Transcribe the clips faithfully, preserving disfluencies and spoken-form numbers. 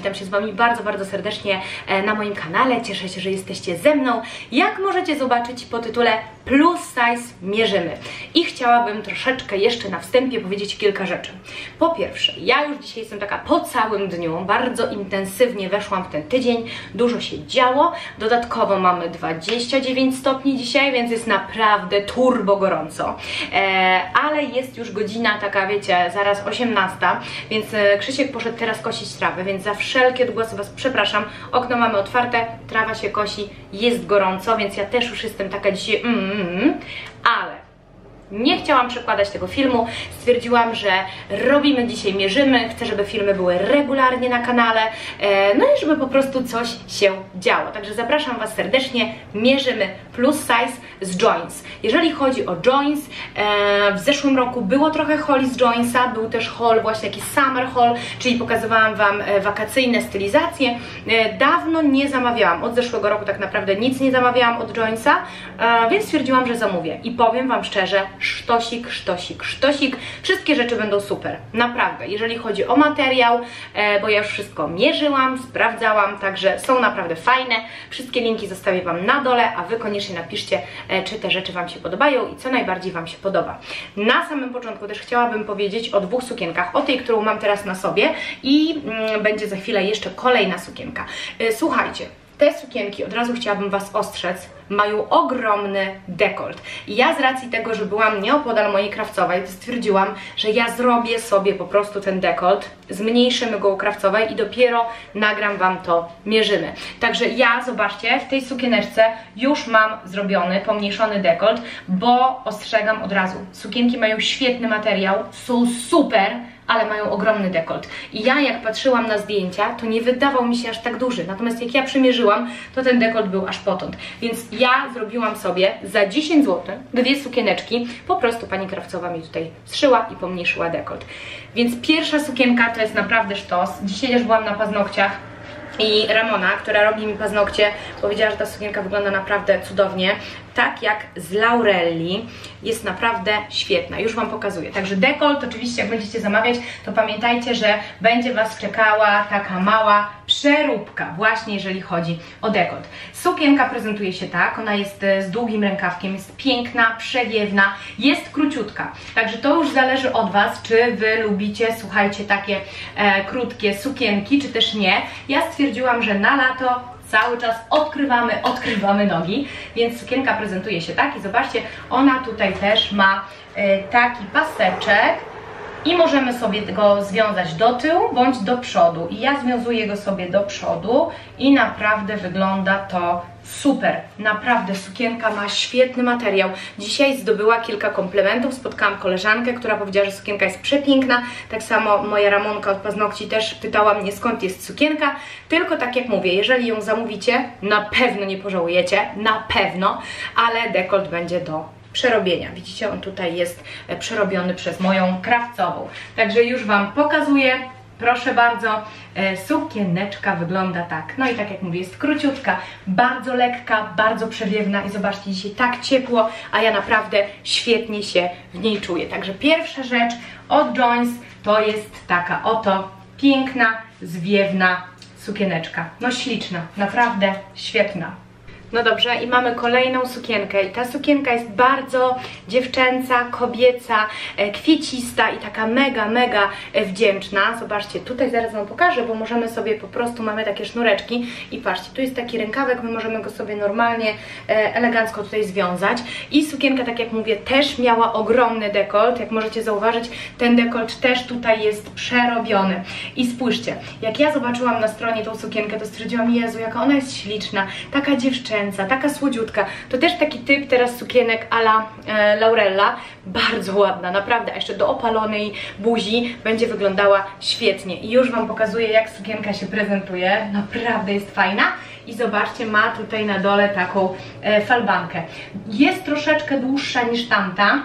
witam się z Wami bardzo, bardzo serdecznie na moim kanale. Cieszę się, że jesteście ze mną. Jak możecie zobaczyć po tytule Plus Size mierzymy. I chciałabym troszeczkę jeszcze na wstępie powiedzieć kilka rzeczy. Po pierwsze, ja już dzisiaj jestem taka po całym dniu, bardzo intensywnie weszłam w ten tydzień, dużo się działo. Dodatkowo mamy dwadzieścia dziewięć stopni dzisiaj, więc jest naprawdę turbo gorąco. E, ale jest już godzina taka, wiecie, zaraz osiemnasta, więc Krzysiek poszedł teraz kosić trawę, więc za wszelkie odgłosy Was przepraszam. Okno mamy otwarte, trawa się kosi, jest gorąco, więc ja też już jestem taka dzisiaj mm, mm, ale nie chciałam przekładać tego filmu, stwierdziłam, że robimy dzisiaj mierzymy, chcę, żeby filmy były regularnie na kanale, no i żeby po prostu coś się działo. Także zapraszam Was serdecznie, mierzymy plus size z joints. Jeżeli chodzi o joints, w zeszłym roku było trochę hauli z jointsa, był też haul, właśnie taki summer haul, czyli pokazywałam Wam wakacyjne stylizacje. Dawno nie zamawiałam, od zeszłego roku tak naprawdę nic nie zamawiałam od jointsa, więc stwierdziłam, że zamówię i powiem Wam szczerze, sztosik, sztosik, sztosik. Wszystkie rzeczy będą super, naprawdę. Jeżeli chodzi o materiał, e, bo ja już wszystko mierzyłam, sprawdzałam, także są naprawdę fajne. Wszystkie linki zostawię Wam na dole, a Wy koniecznie napiszcie, e, czy te rzeczy Wam się podobają i co najbardziej Wam się podoba. Na samym początku też chciałabym powiedzieć o dwóch sukienkach. O tej, którą mam teraz na sobie i mm, będzie za chwilę jeszcze kolejna sukienka. E, słuchajcie, te sukienki, od razu chciałabym Was ostrzec, mają ogromny dekolt. I ja z racji tego, że byłam nieopodal mojej krawcowej, to stwierdziłam, że ja zrobię sobie po prostu ten dekolt, zmniejszymy go u krawcowej i dopiero nagram Wam to mierzymy. Także ja, zobaczcie, w tej sukieneczce już mam zrobiony, pomniejszony dekolt, bo ostrzegam od razu, sukienki mają świetny materiał, są super, ale mają ogromny dekolt. I ja jak patrzyłam na zdjęcia, to nie wydawał mi się aż tak duży. Natomiast jak ja przymierzyłam, to ten dekolt był aż potąd. Więc ja zrobiłam sobie za dziesięć złotych dwie sukieneczki. Po prostu pani krawcowa mi tutaj zszyła i pomniejszyła dekolt. Więc pierwsza sukienka to jest naprawdę sztos. Dzisiaj też byłam na paznokciach i Ramona, która robi mi paznokcie, powiedziała, że ta sukienka wygląda naprawdę cudownie. Tak jak z Laurelli, jest naprawdę świetna. Już Wam pokazuję. Także dekolt, oczywiście jak będziecie zamawiać, to pamiętajcie, że będzie Was czekała taka mała przeróbka, właśnie jeżeli chodzi o dekolt. Sukienka prezentuje się tak, ona jest z długim rękawkiem, jest piękna, przewiewna, jest króciutka. Także to już zależy od Was, czy Wy lubicie, słuchajcie, takie e, krótkie sukienki, czy też nie. Ja stwierdziłam, że na lato cały czas odkrywamy, odkrywamy nogi, więc sukienka prezentuje się tak i zobaczcie, ona tutaj też ma e, taki paseczek i możemy sobie go związać do tyłu bądź do przodu. I ja związuję go sobie do przodu i naprawdę wygląda to super. Naprawdę sukienka ma świetny materiał. Dzisiaj zdobyła kilka komplementów. Spotkałam koleżankę, która powiedziała, że sukienka jest przepiękna. Tak samo moja Ramonka od paznokci też pytała mnie, skąd jest sukienka. Tylko tak jak mówię, jeżeli ją zamówicie, na pewno nie pożałujecie, na pewno, ale dekolt będzie do przerobienia. Widzicie, on tutaj jest przerobiony przez moją krawcową. Także już Wam pokazuję. Proszę bardzo, e, sukieneczka wygląda tak. No i tak jak mówię, jest króciutka, bardzo lekka, bardzo przewiewna i zobaczcie, dzisiaj tak ciepło, a ja naprawdę świetnie się w niej czuję. Także pierwsza rzecz od Joints to jest taka oto piękna, zwiewna sukieneczka. No śliczna, naprawdę świetna. No dobrze, i mamy kolejną sukienkę i ta sukienka jest bardzo dziewczęca, kobieca, kwiecista i taka mega, mega wdzięczna. Zobaczcie, tutaj zaraz Wam pokażę, bo możemy sobie po prostu, mamy takie sznureczki i patrzcie, tu jest taki rękawek, my możemy go sobie normalnie, elegancko tutaj związać i sukienka, tak jak mówię, też miała ogromny dekolt, jak możecie zauważyć, ten dekolt też tutaj jest przerobiony i spójrzcie, jak ja zobaczyłam na stronie tą sukienkę, to stwierdziłam, Jezu, jaka ona jest śliczna, taka dziewczęca, taka słodziutka. To też taki typ teraz sukienek a la e, Laurella. Bardzo ładna, naprawdę. A jeszcze do opalonej buzi będzie wyglądała świetnie. I już Wam pokazuję, jak sukienka się prezentuje. Naprawdę jest fajna. I zobaczcie, ma tutaj na dole taką e, falbankę. Jest troszeczkę dłuższa niż tamta,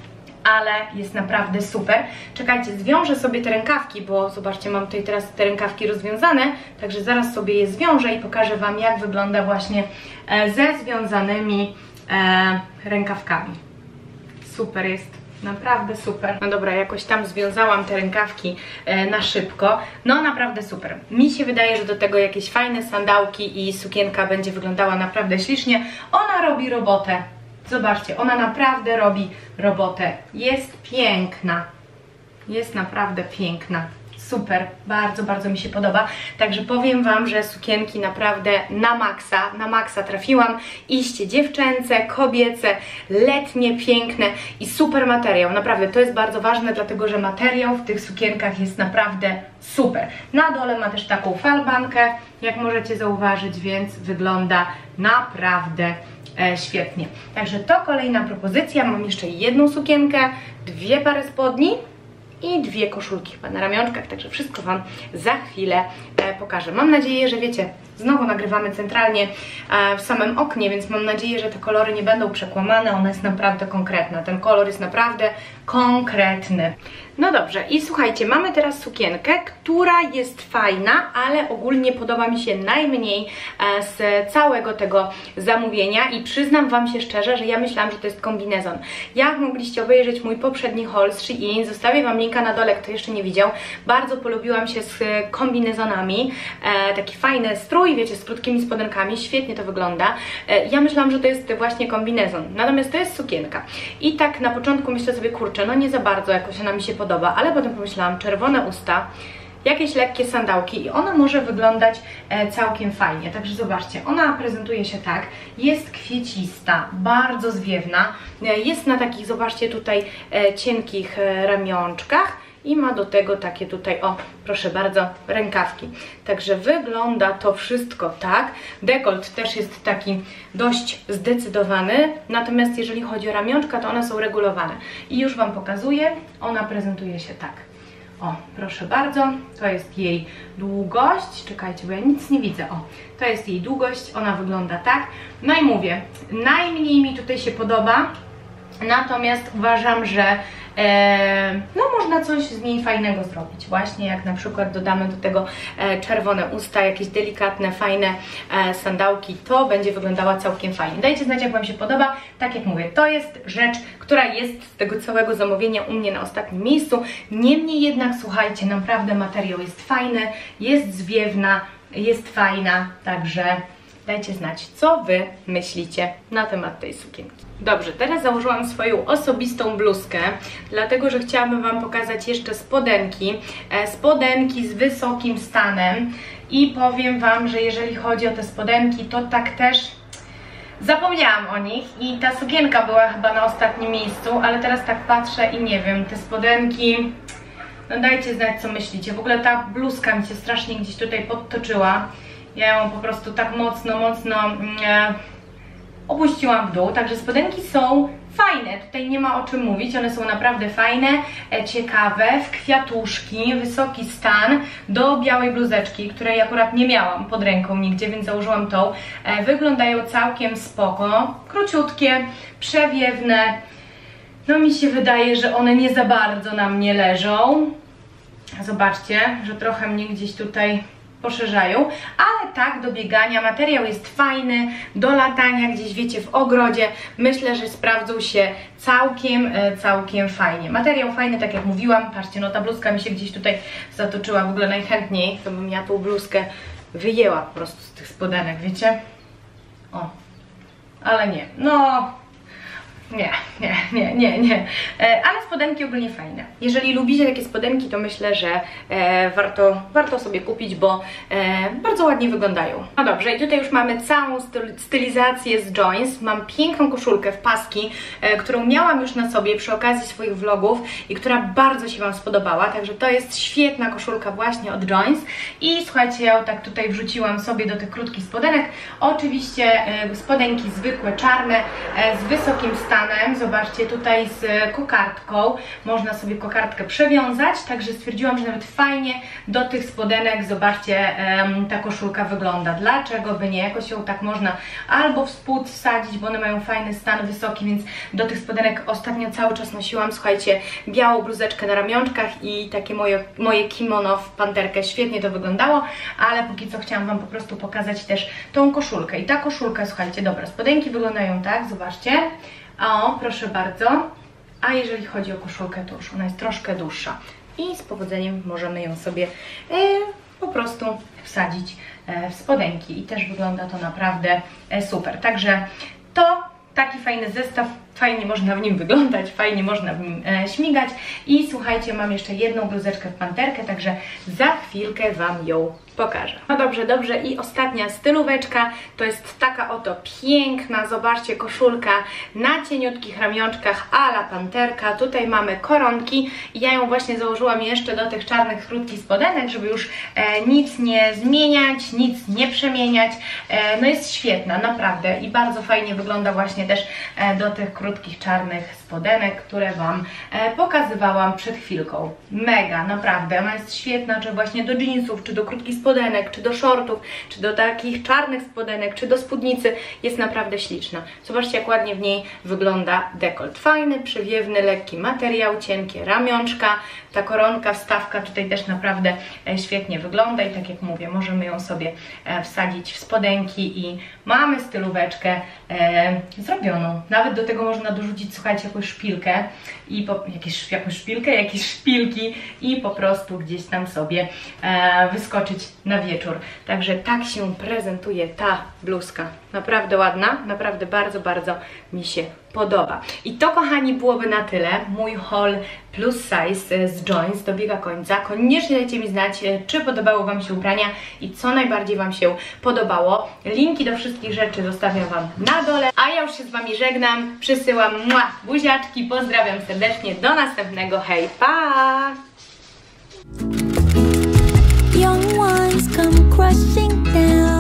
ale jest naprawdę super. Czekajcie, zwiążę sobie te rękawki, bo zobaczcie, mam tutaj teraz te rękawki rozwiązane, także zaraz sobie je zwiążę i pokażę Wam, jak wygląda właśnie ze związanymi e, rękawkami. Super jest. Naprawdę super. No dobra, jakoś tam związałam te rękawki e, na szybko. No naprawdę super. Mi się wydaje, że do tego jakieś fajne sandałki i sukienka będzie wyglądała naprawdę ślicznie. Ona robi robotę. Zobaczcie, ona naprawdę robi robotę. Jest piękna. Jest naprawdę piękna. Super, bardzo, bardzo mi się podoba. Także powiem Wam, że sukienki naprawdę na maksa, na maksa trafiłam. Iście dziewczęce, kobiece, letnie, piękne i super materiał. Naprawdę, to jest bardzo ważne, dlatego że materiał w tych sukienkach jest naprawdę super. Na dole ma też taką falbankę, jak możecie zauważyć, więc wygląda naprawdę e, świetnie. Także to kolejna propozycja. Mam jeszcze jedną sukienkę, dwie pary spodni i dwie koszulki chyba na ramionczkach, także wszystko Wam za chwilę e, pokażę. Mam nadzieję, że wiecie, znowu nagrywamy centralnie e, w samym oknie, więc mam nadzieję, że te kolory nie będą przekłamane, ona jest naprawdę konkretna, ten kolor jest naprawdę konkretny. No dobrze, i słuchajcie, mamy teraz sukienkę, która jest fajna, ale ogólnie podoba mi się najmniej e, z całego tego zamówienia i przyznam Wam się szczerze, że ja myślałam, że to jest kombinezon. Jak mogliście obejrzeć mój poprzedni haul z Shein, zostawię Wam linka na dole, kto jeszcze nie widział. Bardzo polubiłam się z kombinezonami, e, taki fajny strój, wiecie, z krótkimi spodenkami, świetnie to wygląda. E, ja myślałam, że to jest właśnie kombinezon, natomiast to jest sukienka. I tak na początku myślę sobie, kurczę, no nie za bardzo jakoś ona mi się podoba, ale potem pomyślałam, czerwone usta, jakieś lekkie sandałki i ona może wyglądać e, całkiem fajnie. Także zobaczcie, ona prezentuje się tak, jest kwiecista, bardzo zwiewna, e, jest na takich, zobaczcie tutaj, e, cienkich e, ramionczkach i ma do tego takie tutaj, o proszę bardzo, rękawki. Także wygląda to wszystko tak. Dekolt też jest taki dość zdecydowany, natomiast jeżeli chodzi o ramionczka, to one są regulowane. I już Wam pokazuję, ona prezentuje się tak. O, proszę bardzo, to jest jej długość, czekajcie, bo ja nic nie widzę, o, to jest jej długość, ona wygląda tak. No i mówię, najmniej mi tutaj się podoba, natomiast uważam, że e, no można coś z niej fajnego zrobić, właśnie jak na przykład dodamy do tego e, czerwone usta, jakieś delikatne, fajne e, sandałki, to będzie wyglądała całkiem fajnie. Dajcie znać, jak Wam się podoba. Tak jak mówię, to jest rzecz, która jest z tego całego zamówienia u mnie na ostatnim miejscu. Niemniej jednak, słuchajcie, naprawdę materiał jest fajny, jest zwiewna, jest fajna, także dajcie znać, co Wy myślicie na temat tej sukienki. Dobrze, teraz założyłam swoją osobistą bluzkę, dlatego że chciałabym Wam pokazać jeszcze spodenki. E, spodenki z wysokim stanem i powiem Wam, że jeżeli chodzi o te spodenki, to tak też zapomniałam o nich i ta sukienka była chyba na ostatnim miejscu, ale teraz tak patrzę i nie wiem, te spodenki, no dajcie znać, co myślicie. W ogóle ta bluzka mi się strasznie gdzieś tutaj podtoczyła. Ja ją po prostu tak mocno, mocno e, opuściłam w dół, także spodenki są fajne, tutaj nie ma o czym mówić, one są naprawdę fajne, e, ciekawe, w kwiatuszki, wysoki stan, do białej bluzeczki, której akurat nie miałam pod ręką nigdzie, więc założyłam tą. E, wyglądają całkiem spoko, króciutkie, przewiewne, no mi się wydaje, że one nie za bardzo na mnie leżą. Zobaczcie, że trochę mnie gdzieś tutaj poszerzają, ale tak do biegania, materiał jest fajny, do latania gdzieś, wiecie, w ogrodzie, myślę, że sprawdzą się całkiem, całkiem fajnie. Materiał fajny, tak jak mówiłam, patrzcie, no ta bluzka mi się gdzieś tutaj zatoczyła, w ogóle najchętniej to bym ja tą bluzkę wyjęła po prostu z tych spodenek, wiecie? O, ale nie, no... Nie, nie, nie, nie, nie. E, ale spodenki ogólnie fajne. Jeżeli lubicie takie spodenki, to myślę, że e, warto, warto sobie kupić, bo e, bardzo ładnie wyglądają. No dobrze, i tutaj już mamy całą stylizację z Joins. Mam piękną koszulkę w paski, e, którą miałam już na sobie przy okazji swoich vlogów i która bardzo się Wam spodobała. Także to jest świetna koszulka właśnie od Joins. I słuchajcie, ja ją tak tutaj wrzuciłam sobie do tych krótkich spodenek. Oczywiście e, spodenki zwykłe, czarne, e, z wysokim stanem. Zobaczcie, tutaj z kokardką, można sobie kokardkę przewiązać, także stwierdziłam, że nawet fajnie do tych spodenek, zobaczcie, ta koszulka wygląda. Dlaczego by nie? Jakoś ją tak można albo w spód wsadzić, bo one mają fajny stan wysoki, więc do tych spodenek ostatnio cały czas nosiłam, słuchajcie, białą bluzeczkę na ramionczkach i takie moje, moje kimono w panterkę. Świetnie to wyglądało, ale póki co chciałam Wam po prostu pokazać też tą koszulkę. I ta koszulka, słuchajcie, dobra, spodenki wyglądają tak, zobaczcie. O, proszę bardzo. a jeżeli chodzi o koszulkę, to już ona jest troszkę dłuższa i z powodzeniem możemy ją sobie e, po prostu wsadzić e, w spodenki i też wygląda to naprawdę e, super. Także to taki fajny zestaw, fajnie można w nim wyglądać, fajnie można w nim e, śmigać i słuchajcie, mam jeszcze jedną bluzeczkę w panterkę, także za chwilkę Wam ją pokażę. No dobrze, dobrze i ostatnia stylóweczka, to jest taka oto piękna, zobaczcie, koszulka na cieniutkich ramionczkach a la panterka. Tutaj mamy koronki i ja ją właśnie założyłam jeszcze do tych czarnych, krótkich spodenek, żeby już e, nic nie zmieniać, nic nie przemieniać. E, no jest świetna, naprawdę i bardzo fajnie wygląda właśnie też e, do tych krótkich, czarnych spodenek, które Wam e, pokazywałam przed chwilką. Mega, naprawdę, ona jest świetna, czy właśnie do jeansów, czy do krótkich spodenek, czy do shortów, czy do takich czarnych spodenek, czy do spódnicy, jest naprawdę śliczna. Zobaczcie, jak ładnie w niej wygląda dekolt. Fajny, przewiewny, lekki materiał, cienkie ramionczka, ta koronka, wstawka tutaj też naprawdę e, świetnie wygląda i tak jak mówię, możemy ją sobie e, wsadzić w spodenki i mamy stylóweczkę e, zrobioną. Nawet do tego można dorzucić, słuchajcie, jakąś szpilkę i po, jakieś, jakąś szpilkę, jakieś szpilki i po prostu gdzieś tam sobie e, wyskoczyć na wieczór. Także tak się prezentuje ta bluzka. Naprawdę ładna, naprawdę bardzo, bardzo mi się podoba. I to, kochani, byłoby na tyle. Mój haul plus size z Joins dobiega końca. Koniecznie dajcie mi znać, czy podobały Wam się ubrania i co najbardziej Wam się podobało. Linki do wszystkich rzeczy zostawiam Wam na dole, a ja już się z Wami żegnam. Przysyłam mua, buziaczki, pozdrawiam serdecznie. Do następnego. Hej, pa! Young ones come crushing down.